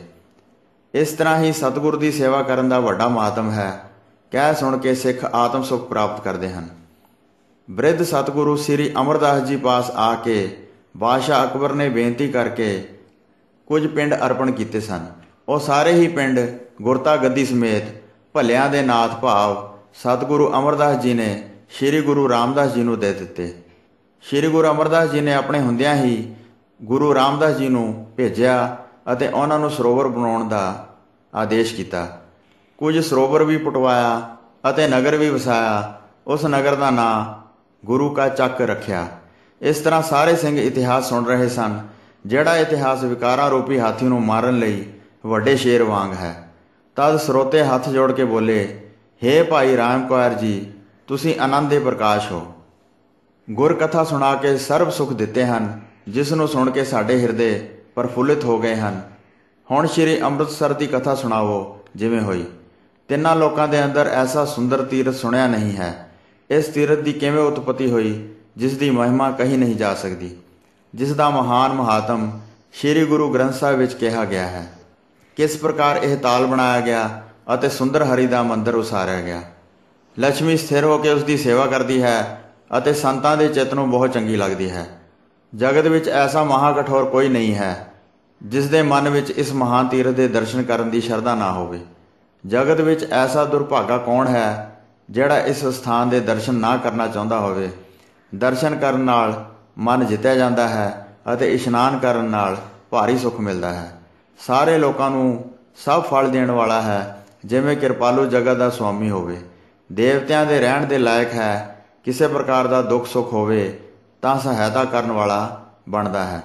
ਇਸ ਤਰ੍ਹਾਂ ਹੀ ਸਤਿਗੁਰ ਦੀ ਸੇਵਾ ਕਰਨ ਦਾ ਵੱਡਾ ਮਹਾਤਮ ਹੈ। ਕਹਿ ਸੁਣ ਕੇ ਸਿੱਖ ਆਤਮ ਸੁਖ ਪ੍ਰਾਪਤ ਕਰਦੇ ਹਨ। ਬ੍ਰਿਧ ਸਤਿਗੁਰੂ ਸ੍ਰੀ ਅਮਰਦਾਸ ਜੀ ਪਾਸ ਆ ਕੇ ਬਾਦਸ਼ਾਹ ਅਕਬਰ ਨੇ ਬੇਨਤੀ ਕਰਕੇ ਕੁਝ ਪਿੰਡ ਅਰਪਣ ਕੀਤੇ ਸਨ। ਉਹ ਸਾਰੇ ਹੀ ਪਿੰਡ ਗੁਰਤਾ ਗੱਦੀ ਸਮੇਤ ਭਲਿਆਂ ਦੇ ਨਾਥ ਭਾਵ ਸਤਿਗੁਰੂ ਅਮਰਦਾਸ ਜੀ ਨੇ ਸ੍ਰੀ ਗੁਰੂ ਰਾਮਦਾਸ ਜੀ ਨੂੰ ਦੇ ਦਿੱਤੇ। ਸ੍ਰੀ ਗੁਰੂ ਅਮਰਦਾਸ ਜੀ ਨੇ ਆਪਣੇ ਹੁੰਦਿਆਂ ਹੀ ਗੁਰੂ ਰਾਮਦਾਸ ਜੀ ਨੂੰ ਭੇਜਿਆ ਅਤੇ ਉਹਨਾਂ ਨੂੰ ਸਰੋਵਰ ਬਣਾਉਣ ਦਾ ਆਦੇਸ਼ ਕੀਤਾ। ਕੁਝ ਸਰੋਵਰ ਵੀ ਪੁਟਵਾਇਆ ਅਤੇ ਨਗਰ ਵੀ ਵਸਾਇਆ। ਉਸ ਨਗਰ ਦਾ ਨਾਂ ਗੁਰੂ ਕਾ ਚੱਕ ਰੱਖਿਆ। ਇਸ ਤਰ੍ਹਾਂ ਸਾਰੇ ਸਿੰਘ ਇਤਿਹਾਸ ਸੁਣ ਰਹੇ ਸਨ, ਜਿਹੜਾ ਇਤਿਹਾਸ ਵਿਕਾਰਾਂ ਰੂਪੀ ਹਾਥੀ ਨੂੰ ਮਾਰਨ ਲਈ ਵੱਡੇ ਸ਼ੇਰ ਵਾਂਗ ਹੈ। ਤਦ ਸਰੋਤੇ ਹੱਥ ਜੋੜ ਕੇ ਬੋਲੇ, ਹੇ ਭਾਈ ਰਾਮ ਕੁਆਰ ਜੀ, ਤੁਸੀਂ ਆਨੰਦ ਦੇ ਪ੍ਰਕਾਸ਼ ਹੋ। ਗੁਰ ਕਥਾ ਸੁਣਾ ਕੇ ਸਰਬ ਸੁਖ ਦਿੱਤੇ ਹਨ, ਜਿਸ ਨੂੰ ਸੁਣ ਕੇ ਸਾਡੇ ਹਿਰਦੇ ਪ੍ਰਫੁੱਲਿਤ ਹੋ ਗਏ ਹਨ। ਹੁਣ ਸ਼੍ਰੀ ਅੰਮ੍ਰਿਤਸਰ ਦੀ ਕਥਾ ਸੁਣਾਵੋ ਜਿਵੇਂ ਹੋਈ। ਤਿੰਨਾਂ ਲੋਕਾਂ ਦੇ ਅੰਦਰ ਐਸਾ ਸੁੰਦਰ ਤੀਰਥ ਸੁਣਿਆ ਨਹੀਂ ਹੈ। ਇਸ ਤੀਰਥ ਦੀ ਕਿਵੇਂ ਉਤਪਤੀ ਹੋਈ, ਜਿਸ ਦੀ ਮਹਿਮਾ ਕਹੀ ਨਹੀਂ ਜਾ ਸਕਦੀ, ਜਿਸ ਦਾ ਮਹਾਨ ਮਹਾਤਮ ਸ਼੍ਰੀ ਗੁਰੂ ਗ੍ਰੰਥ ਸਾਹਿਬ ਵਿੱਚ ਕਿਹਾ ਗਿਆ ਹੈ। ਕਿਸ ਪ੍ਰਕਾਰ ਇਹ ਤਾਲ ਬਣਾਇਆ ਗਿਆ ਅਤੇ ਸੁੰਦਰ ਹਰੀ ਦਾ ਮੰਦਰ ਉਸਾਰਿਆ ਗਿਆ। ਲక్ష్ਮੀ ਸਥਿਰ ਹੋ ਕੇ ਉਸ ਦੀ ਸੇਵਾ ਕਰਦੀ ਹੈ ਅਤੇ ਸੰਤਾਂ ਦੇ ਚਿੱਤ ਨੂੰ ਬਹੁਤ ਚੰਗੀ ਲੱਗਦੀ ਹੈ। ਜਗਤ ਵਿੱਚ ਐਸਾ ਮਹਾ ਕਠੋਰ ਕੋਈ ਨਹੀਂ ਹੈ ਜਿਸ ਦੇ ਮਨ ਵਿੱਚ ਇਸ ਮਹਾਨ ਤੀਰਥ ਦੇ ਦਰਸ਼ਨ ਕਰਨ ਦੀ ਸ਼ਰਧਾ ਨਾ ਹੋਵੇ। ਜਗਤ ਵਿੱਚ ਐਸਾ ਦੁਰਭਾਗਾ ਕੌਣ ਹੈ ਜਿਹੜਾ ਇਸ ਸਥਾਨ ਦੇ ਦਰਸ਼ਨ ਨਾ ਕਰਨਾ ਚਾਹੁੰਦਾ ਹੋਵੇ। ਦਰਸ਼ਨ ਕਰਨ ਨਾਲ ਮਨ ਜਿੱਤਿਆ ਜਾਂਦਾ ਹੈ ਅਤੇ ਇਸ਼ਨਾਨ ਕਰਨ ਨਾਲ ਭਾਰੀ ਸੁੱਖ ਮਿਲਦਾ ਹੈ। ਸਾਰੇ ਲੋਕਾਂ ਨੂੰ ਸਭ ਫਲ ਦੇਣ ਵਾਲਾ ਹੈ, ਜਿਵੇਂ ਕਿਰਪਾਲੂ ਜਗਤ ਦਾ ਸੁਆਮੀ ਹੋਵੇ। ਦੇਵਤਿਆਂ ਦੇ ਰਹਿਣ ਦੇ ਲਾਇਕ ਹੈ। ਕਿਸੇ ਪ੍ਰਕਾਰ ਦਾ ਦੁੱਖ ਸੁੱਖ ਹੋਵੇ ਤਾਂ ਸਹਾਇਤਾ ਕਰਨ ਵਾਲਾ ਬਣਦਾ ਹੈ।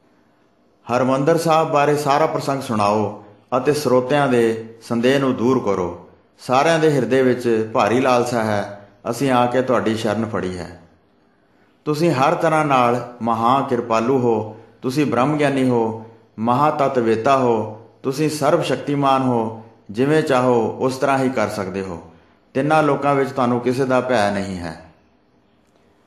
ਹਰਿਮੰਦਰ ਸਾਹਿਬ ਬਾਰੇ ਸਾਰਾ ਪ੍ਰਸੰਗ ਸੁਣਾਓ ਅਤੇ ਸਰੋਤਿਆਂ ਦੇ ਸੰਦੇਹ ਨੂੰ ਦੂਰ ਕਰੋ। ਸਾਰਿਆਂ ਦੇ ਹਿਰਦੇ ਵਿੱਚ ਭਾਰੀ ਲਾਲਸਾ ਹੈ, ਅਸੀਂ ਆ ਕੇ ਤੁਹਾਡੀ ਸ਼ਰਨ ਫੜੀ ਹੈ। ਤੁਸੀਂ ਹਰ ਤਰ੍ਹਾਂ ਨਾਲ ਮਹਾਂ ਕਿਰਪਾਲੂ ਹੋ। ਤੁਸੀਂ ਬ੍ਰਹਮ ਗਿਆਨੀ ਹੋ, ਮਹਾ ਤਤਵੇਤਾ ਹੋ। ਤੁਸੀਂ ਸਰਬ ਸ਼ਕਤੀਮਾਨ ਹੋ। ਜਿਵੇਂ ਚਾਹੋ ਉਸ ਤਰ੍ਹਾਂ ਹੀ ਕਰ ਸਕਦੇ ਹੋ। ਤਿੰਨਾਂ ਲੋਕਾਂ ਵਿੱਚ ਤੁਹਾਨੂੰ ਕਿਸੇ ਦਾ ਭੈ ਨਹੀਂ ਹੈ।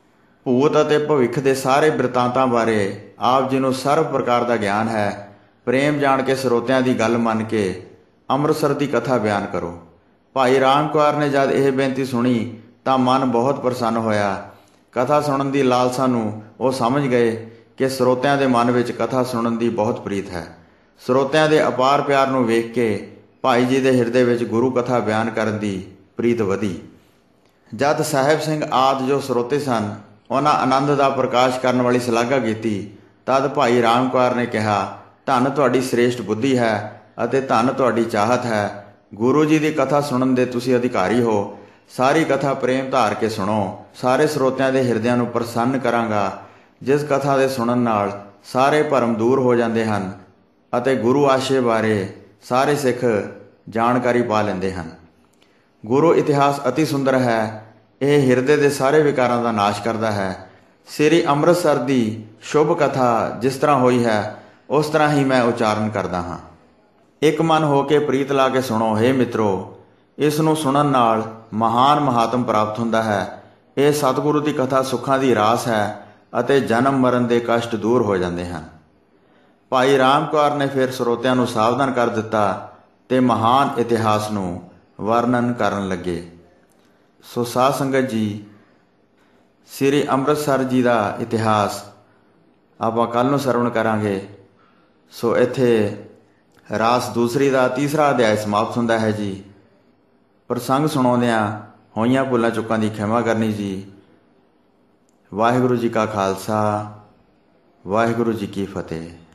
ਭੂਤ ਅਤੇ ਭਵਿੱਖ ਦੇ ਸਾਰੇ ਬਿਰਤਾਂਤਾਂ ਬਾਰੇ ਆਪ ਜੀ ਨੂੰ ਸਰਵ ਪ੍ਰਕਾਰ ਦਾ ਗਿਆਨ ਹੈ। ਪ੍ਰੇਮ ਜਾਣ ਕੇ ਸਰੋਤਿਆਂ ਦੀ ਗੱਲ ਮੰਨ ਕੇ ਅੰਮ੍ਰਿਤਸਰ ਦੀ ਕਥਾ ਬਿਆਨ ਕਰੋ। ਭਾਈ ਰਾਮ ਕੁਆਰ ਨੇ ਜਦ ਇਹ ਬੇਨਤੀ ਸੁਣੀ ਤਾਂ ਮਨ ਬਹੁਤ ਪ੍ਰਸੰਨ ਹੋਇਆ। ਕਥਾ ਸੁਣਨ ਦੀ ਲਾਲਸਾ ਨੂੰ ਉਹ ਸਮਝ ਗਏ ਕਿ ਸਰੋਤਿਆਂ ਦੇ ਮਨ ਵਿੱਚ ਕਥਾ ਸੁਣਨ ਦੀ ਬਹੁਤ ਪ੍ਰੀਤ ਹੈ। ਸਰੋਤਿਆਂ ਦੇ ਅਪਾਰ ਪਿਆਰ ਨੂੰ ਵੇਖ ਕੇ ਭਾਈ ਜੀ ਦੇ ਹਿਰਦੇ ਵਿੱਚ ਗੁਰੂ ਕਥਾ ਬਿਆਨ ਕਰਨ ਦੀ ਪ੍ਰੀਤ ਵਧੀ। ਜਦ ਸਾਹਿਬ ਸਿੰਘ ਆਦਿ ਜੋ ਸਰੋਤੇ ਸਨ ਉਹਨਾਂ ਆਨੰਦ ਦਾ ਪ੍ਰਕਾਸ਼ ਕਰਨ ਵਾਲੀ ਸ਼ਲਾਘਾ ਕੀਤੀ, ਤਦ ਭਾਈ ਰਾਮ ਕੁਆਰ ਨੇ ਕਿਹਾ, ਧੰਨ ਤੁਹਾਡੀ ਸ੍ਰੇਸ਼ਟ ਬੁੱਧੀ ਹੈ ਅਤੇ ਧੰਨ ਤੁਹਾਡੀ ਚਾਹਤ ਹੈ। ਗੁਰੂ ਜੀ ਦੀ ਕਥਾ ਸੁਣਨ ਦੇ ਤੁਸੀਂ ਅਧਿਕਾਰੀ ਹੋ। ਸਾਰੀ ਕਥਾ ਪ੍ਰੇਮ ਧਾਰ ਕੇ ਸੁਣੋ। ਸਾਰੇ ਸਰੋਤਿਆਂ ਦੇ ਹਿਰਦਿਆਂ ਨੂੰ ਪ੍ਰਸੰਨ ਕਰਾਂਗਾ। ਜਿਸ ਕਥਾ ਦੇ ਸੁਣਨ ਨਾਲ ਸਾਰੇ ਭਰਮ ਦੂਰ ਹੋ ਜਾਂਦੇ ਹਨ ਅਤੇ ਗੁਰੂ ਆਸ਼ੇ ਬਾਰੇ ਸਾਰੇ ਸਿੱਖ ਜਾਣਕਾਰੀ ਪਾ ਲੈਂਦੇ ਹਨ। ਗੁਰੂ ਇਤਿਹਾਸ ਅਤੀ ਸੁੰਦਰ ਹੈ। ਇਹ ਹਿਰਦੇ ਦੇ ਸਾਰੇ ਵਿਕਾਰਾਂ ਦਾ ਨਾਸ਼ ਕਰਦਾ ਹੈ। ਸ੍ਰੀ ਅੰਮ੍ਰਿਤਸਰ ਦੀ ਸ਼ੁਭ ਕਥਾ ਜਿਸ ਤਰ੍ਹਾਂ ਹੋਈ ਹੈ ਉਸ ਤਰ੍ਹਾਂ ਹੀ ਮੈਂ ਉਚਾਰਨ ਕਰਦਾ ਹਾਂ। ਇੱਕ ਮਨ ਹੋ ਕੇ ਪ੍ਰੀਤ ਲਾ ਕੇ ਸੁਣੋ। ਹੇ ਮਿੱਤਰੋ, ਇਸ ਨੂੰ ਸੁਣਨ ਨਾਲ ਮਹਾਨ ਮਹਾਤਮ ਪ੍ਰਾਪਤ ਹੁੰਦਾ ਹੈ। ਇਹ ਸਤਿਗੁਰੂ ਦੀ ਕਥਾ ਸੁੱਖਾਂ ਦੀ ਰਾਸ ਹੈ ਅਤੇ ਜਨਮ ਮਰਨ ਦੇ ਕਸ਼ਟ ਦੂਰ ਹੋ ਜਾਂਦੇ ਹਨ। ਭਾਈ ਰਾਮ ਕੁਆਰ ਨੇ ਫਿਰ ਸਰੋਤਿਆਂ ਨੂੰ ਸਾਵਧਾਨ ਕਰ ਦਿੱਤਾ ਤੇ ਮਹਾਨ ਇਤਿਹਾਸ ਨੂੰ ਵਰਣਨ ਕਰਨ ਲੱਗੇ। ਸੋ ਸਾਧ ਸੰਗਤ ਜੀ, ਸ੍ਰੀ ਅੰਮ੍ਰਿਤਸਰ ਜੀ ਦਾ ਇਤਿਹਾਸ ਆਪਾਂ ਕੱਲ੍ਹ ਨੂੰ ਸਰਵਣ ਕਰਾਂਗੇ। ਸੋ ਇੱਥੇ ਰਾਸ ਦੂਸਰੀ ਦਾ ਤੀਸਰਾ ਅਧਿਆਇ ਸਮਾਪਤ ਹੁੰਦਾ ਹੈ ਜੀ। ਪ੍ਰਸੰਗ ਸੁਣਾਉਂਦਿਆਂ ਹੋਈਆਂ ਭੁੱਲਾਂ ਚੁੱਕਾਂ ਦੀ ਖਿਮਾ ਕਰਨੀ ਜੀ। ਵਾਹਿਗੁਰੂ ਜੀ ਕਾ ਖਾਲਸਾ, ਵਾਹਿਗੁਰੂ ਜੀ ਕੀ ਫਤਿਹ।